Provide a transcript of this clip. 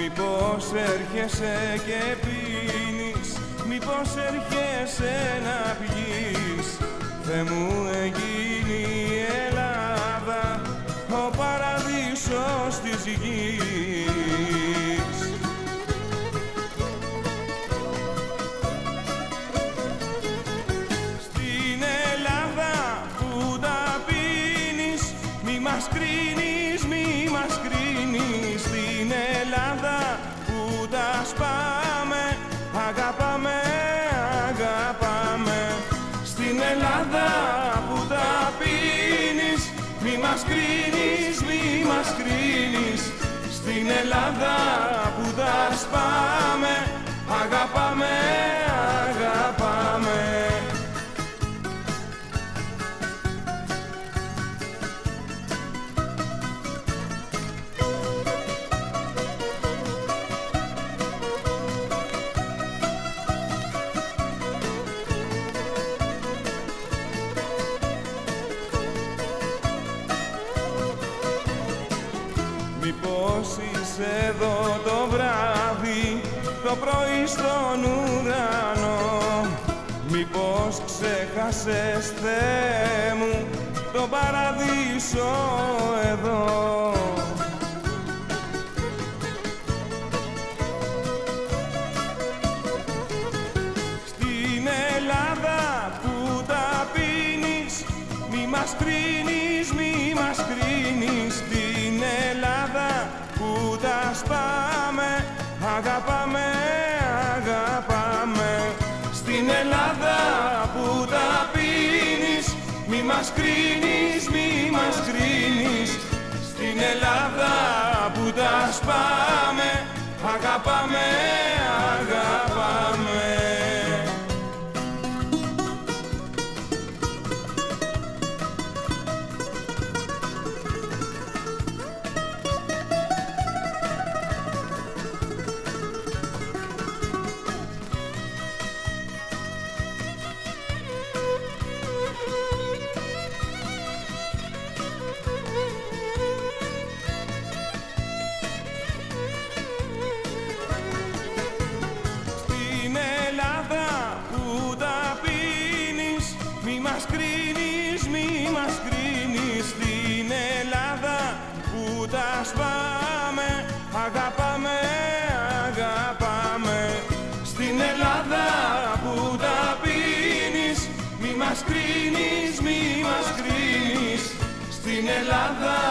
Μήπως έρχεσαι και πίνεις, μήπως έρχεσαι να πιείς. Θεέ μου, εκείνη η Ελλάδα, ο παραδείσος της γης. Στην Ελλάδα που τα πίνεις, μη μας κρίνεις, μη μας κρίνεις. Στην Ελλάδα που τα σπάμε, αγαπάμε, αγαπάμε. Στην Ελλάδα που τα πίνεις, μη μας κρίνεις, μη μας κρίνεις. Στην Ελλάδα που τα σπάμε, αγαπάμε, αγαπάμε. Μήπως είσαι εδώ το βράδυ, το πρωί στον ουρανό. Μήπως ξέχασες, Θεέ μου, το παραδείσο εδώ. Στην Ελλάδα που τα πίνεις, μη μας κρίνεις, μη μας κρίνεις. Στην Ελλάδα που τα σπάμε, αγαπάμε, αγαπάμε. Στην Ελλάδα που τα πίνεις, μη μας κρίνεις, μη μας κρίνεις. Στην Ελλάδα που τα σπάμε, αγαπάμε, αγαπάμε. Μη μας κρίνεις, μη μας κρίνεις. Στην Ελλάδα που τα σπάμε, αγαπάμε, αγαπάμε. Στην Ελλάδα που τα πίνεις, μη μας κρίνεις, μη μας κρίνεις. Στην Ελλάδα